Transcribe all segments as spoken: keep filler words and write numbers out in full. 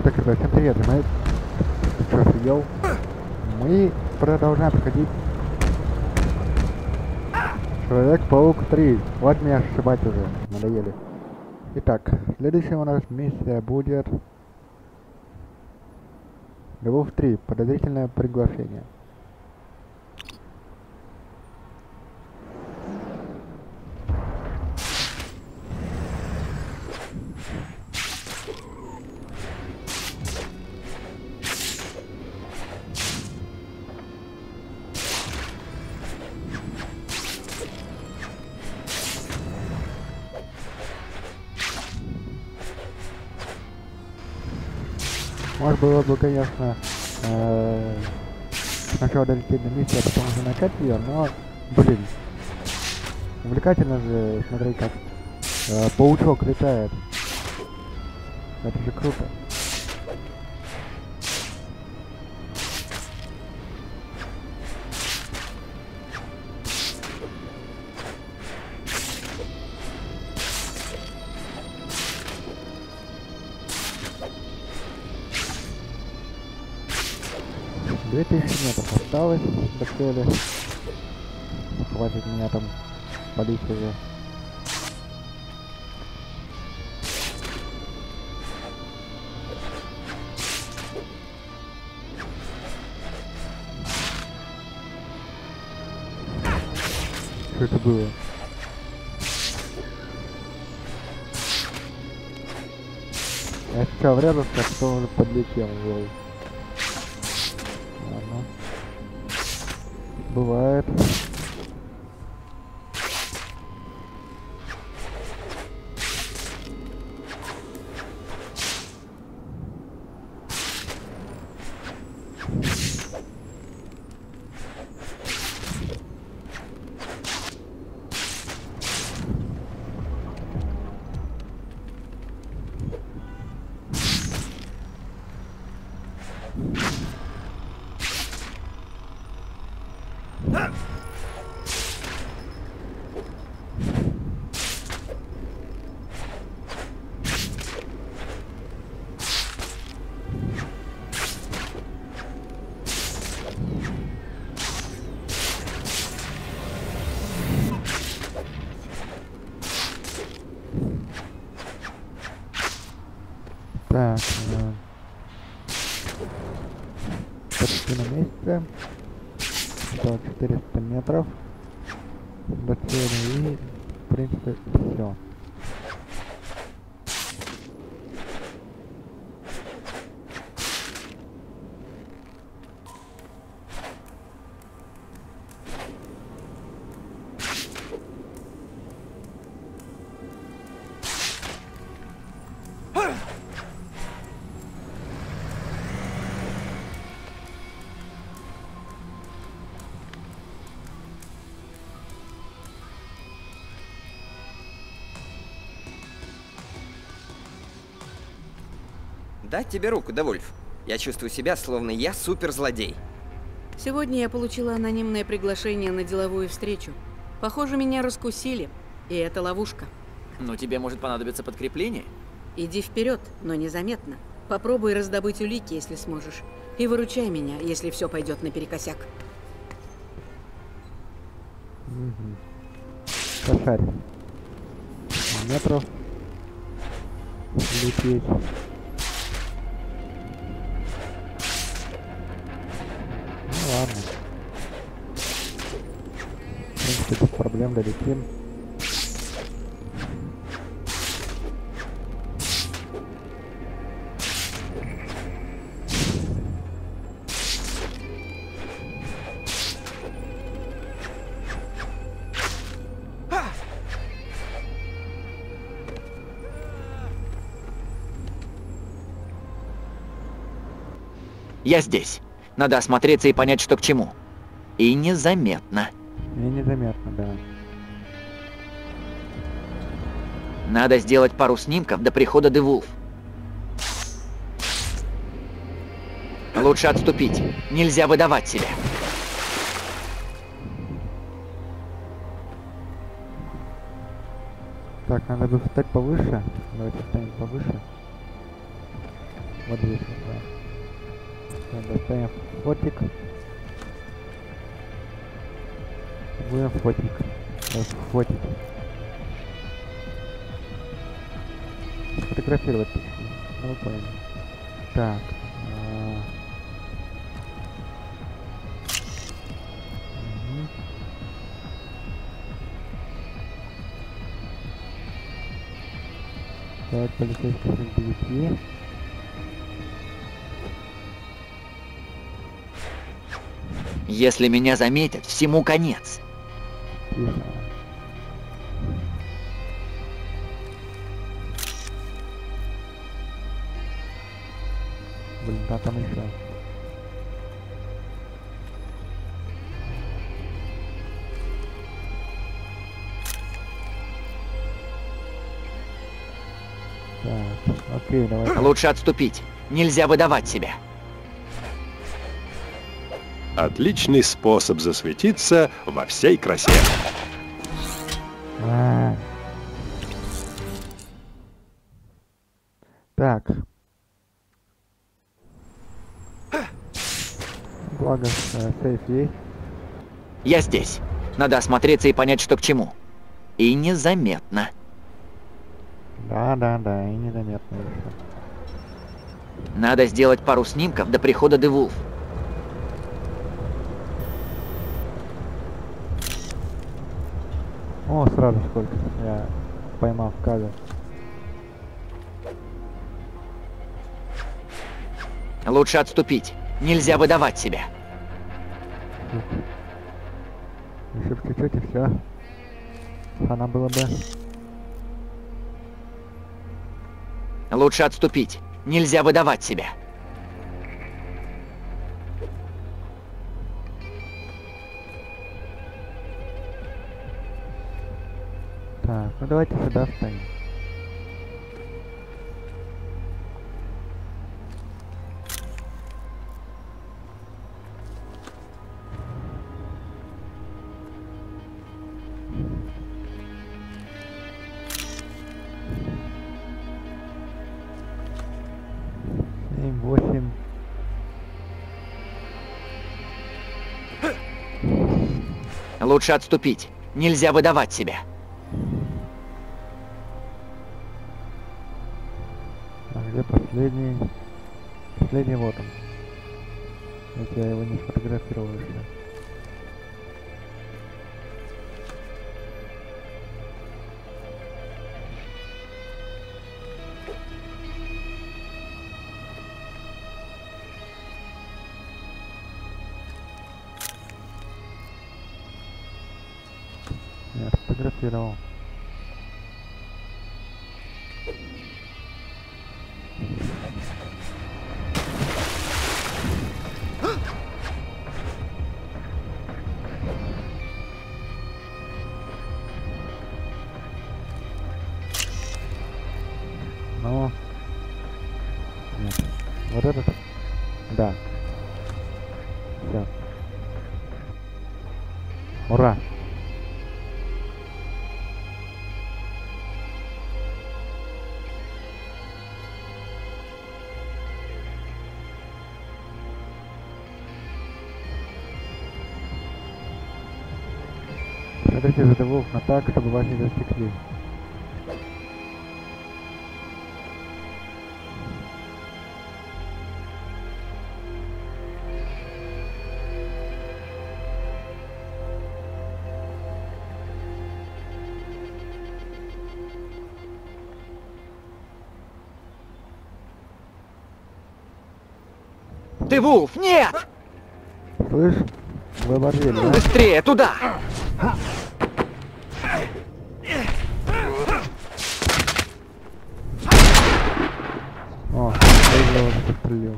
Так, ребят, всем привет, мы... Ты что, офигел? Мы продолжаем проходить Человек-паук три. Вот меня ошибать уже, надоели. Итак, следующая у нас миссия будет... Девулф три. Подозрительное приглашение. Может было бы, конечно, э, сначала долететь до миссии, а потом уже начать ее, но, блин, увлекательно же смотреть, как э, паучок летает. Это же круто. две тысячи метров осталось до цели. Хватит меня там палить уже. Что это было? Я сначала врезался, а потом уже подлетел. Ой. Ладно. Бывает. Так, э, почти на месте. Осталось четыреста метров до цели и, в принципе, все. Дать тебе руку, Девулф. Я чувствую себя, словно я суперзлодей. Сегодня я получила анонимное приглашение на деловую встречу. Похоже, меня раскусили, и это ловушка. Но тебе может понадобиться подкрепление? Иди вперед, но незаметно. Попробуй раздобыть улики, если сможешь. И выручай меня, если все пойдет наперекосяк. Угу. Кошарь. Метров. Лететь. Ну ладно. В принципе, без проблем долетим. Я здесь. Надо осмотреться и понять, что к чему. И незаметно. И незаметно, да. Надо сделать пару снимков до прихода Девулф. Лучше отступить. Нельзя выдавать себя. Так, надо бы встать повыше. Давайте встанем повыше. Вот здесь вот, да. Так, достанем фотик. Будем фотик. Вот, фотик. Сфотографировать точнее. Ну вы поняли. Так. А... Угу. Так, полицейский с девяти. Если меня заметят, всему конец. Тихо. Блин, да там еще. Так, окей, давай. Лучше отступить. Нельзя выдавать себя. Отличный способ засветиться во всей красе. А. Так. Благо, э, сейф есть. Я здесь. Надо осмотреться и понять, что к чему. И незаметно. Да, да, да, и незаметно еще. Надо сделать пару снимков до прихода Девулф. О, сразу сколько я поймал в кадр. Лучше отступить. Нельзя выдавать себя. Еще чуть-чуть и все. Она было бы. Лучше отступить. Нельзя выдавать себя. Так, ну давайте сюда встанем. Семь, восемь. Лучше отступить. Нельзя выдавать себя. А где последний? Последний вот он. Ведь я его не сфотографировал еще. Я сфотографировал. Ну, нет. Вот этот? Да. Все. Ура! Смотрите за Девулф, но так, чтобы вас не засекли. Девулф, нет! Слышь, вы оборвели, да? Быстрее, туда! О, я его застрелил.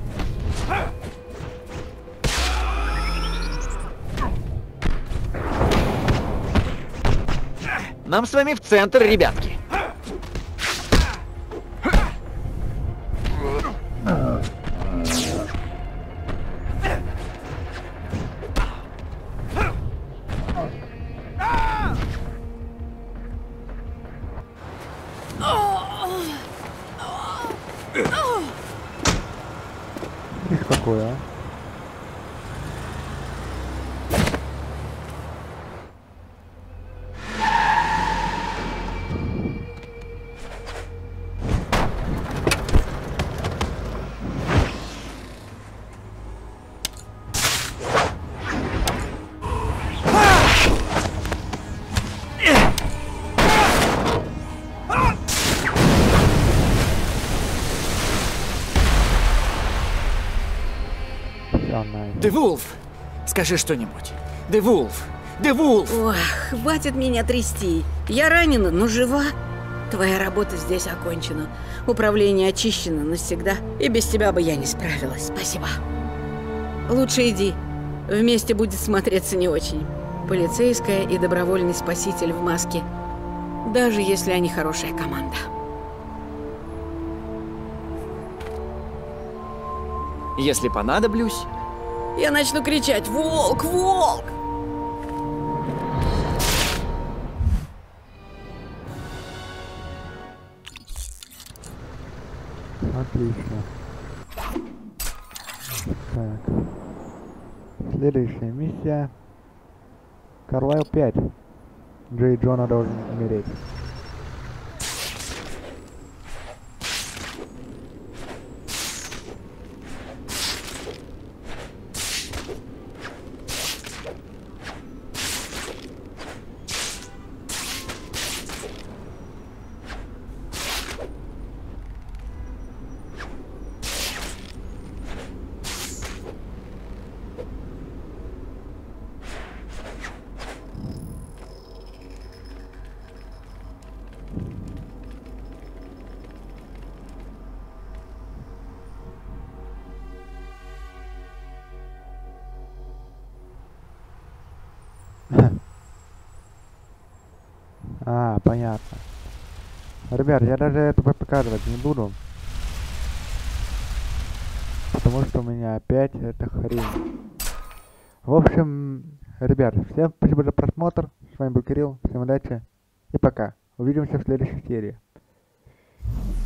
Нам с вами в центр, ребятки. Видишь, какое, а? Девулф! Скажи что-нибудь. Девулф! Девулф! Ох, хватит меня трясти. Я ранена, но жива. Твоя работа здесь окончена. Управление очищено навсегда. И без тебя бы я не справилась. Спасибо. Лучше иди. Вместе будет смотреться не очень. Полицейская и добровольный спаситель в маске. Даже если они хорошая команда. Если понадоблюсь... Я начну кричать: «Волк! Волк!» Отлично. Так. Следующая миссия. Карлайл пять. Джей Джона должен умереть. А, понятно. Ребят, я даже это показывать не буду. Потому что у меня опять эта хрень. В общем, ребят, всем спасибо за просмотр. С вами был Кирилл. Всем удачи и пока. Увидимся в следующей серии.